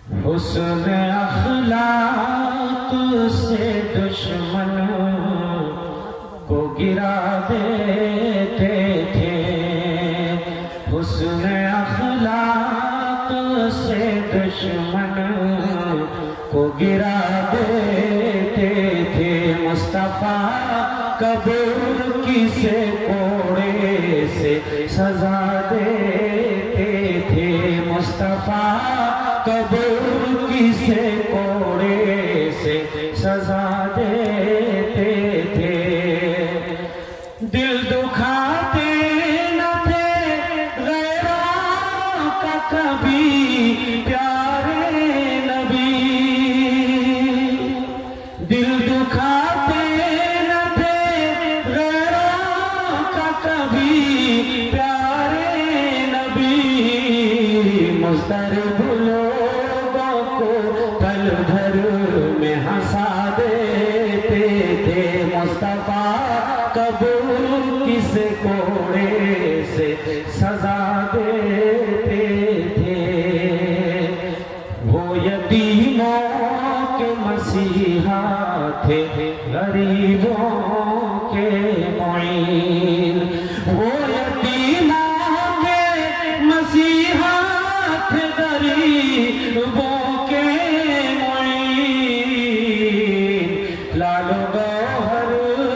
हुस्न अखलाक से दुश्मन को गिरा देते थे। हुस्न अखलाक से दुश्मन को गिरा देते थे। मुस्तफा कब्र किसे कोड़े से सजा देते थे। मुस्तफा कब्र किसे कोड़े से सजा देते थे। दिल दुखाते न थे गैरों का कभी प्यारे नबी। दिल दुखाते न थे गैरों का कभी प्यारे नबी। मुस्तरब लोगों को पल भर में हंसा देते थे। मुस्तफा कब्र किसे कोड़े से सजा देते थे। वो यतीमों के मसीहा थे, गरीबों के मुईन। वो यतीमों के मसीहा थे, गरीबों के मुईन। लालो गौहर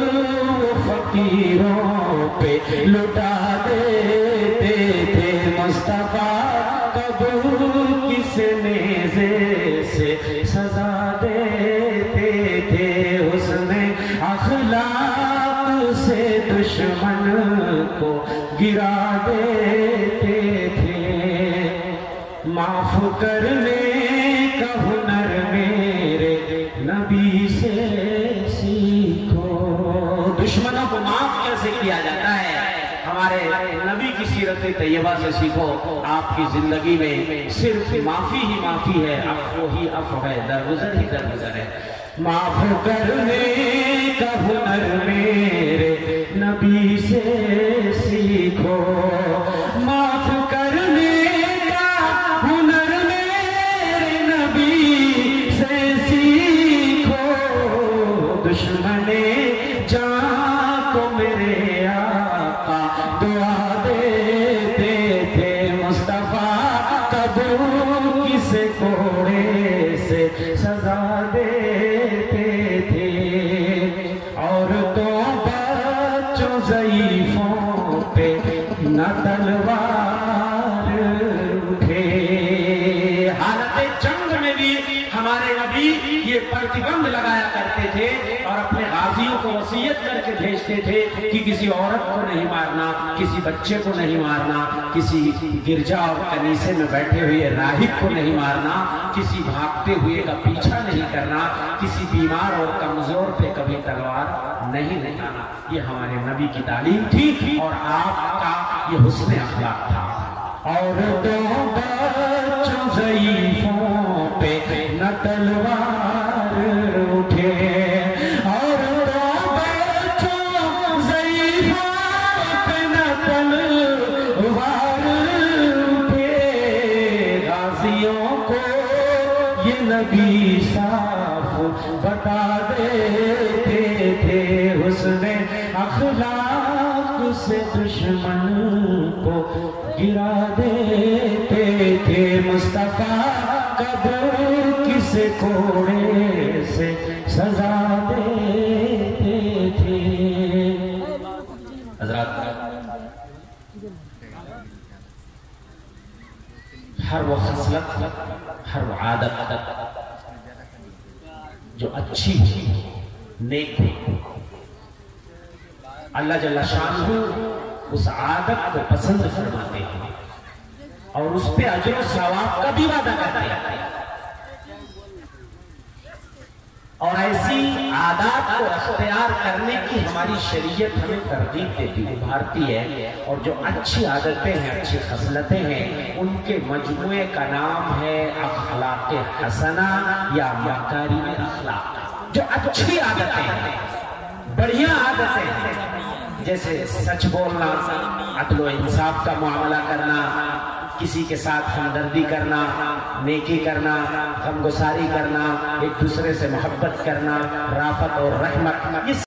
फकीरों पे लुटा देते थे। मुस्तफा कब्र किसे नेज़े से सजा देते थे। उसने अखलाक से दुश्मन को गिरा देते थे। माफ करने का हुनर मेरे नबी से सीखो। दुश्मनों को माफ कैसे किया जाता है, हमारे नबी की सीरत तैयबा से सीखो। आपकी जिंदगी में सिर्फ माफी ही माफी है, अफ़्व ही अफ़्व है, दरगुजर ही दरगुजर है। माफ करने का हुनर मेरे नबी से सीखो। माफ करने का हुनर मेरे नबी से सीखो। दुश्मने जान को मेरे आका दुआ देते थे। मुस्तफा कब्र किसे कोड़े से सजा देते थे। औरतों बच्चों ज़ईफ़ों पे न तलवार उठे। हालत जंग में भी हमारे नबी ये प्रतिबंध लगाया करते थे और अपने गाजियों को वसीयत करके भेजते थे कि किसी औरत को नहीं मारना, किसी बच्चे को नहीं मारना, किसी गिरजा और कनीसे में बैठे हुए राहिब को नहीं मारना, किसी भागते हुए का पीछा नहीं करना, किसी बीमार और कमजोर पे कभी तलवार नहीं लगाना। ये हमारे नबी की तालीम थी और आपका ये हुस्न अखलाक था। और दो बच्चों ज़ईफ़ों पे न तलवार उठे। और दो बच्चों ज़ईफ़ों पे न तलवार उठे। गाज़ियों को ये नबी साफ बता देते थे। हुस्न अखलाक से दुश्मन को गिरा देते थे। मुस्तफा कब्र किसे कोड़े से सजा देते थे। हज़रात, हर वो खसलत, हर वो आदत जो अच्छी नेक हो, अल्लाह जल्ला शानहू उस आदत को पसंद फरमाते हैं और उस पे अजर और सवाब का भी वादा करते हैं। और ऐसी आदत को अख्तियार करने की हमारी शरीयत हमें तरगीब देती है, उभारती है। और जो अच्छी आदतें हैं, अच्छी खसलतें हैं, उनके मजमुए का नाम है अखलाक हसना या मकारिम अखलाक। जो अच्छी आदतें हैं, बढ़िया आदतें हैं, जैसे सच बोलना, अदल व इंसाफ का मामला करना, किसी के साथ हमदर्दी करना, नेकी करना, गमगुसारी करना, एक दूसरे से मोहब्बत करना, राफत और रहमत, ये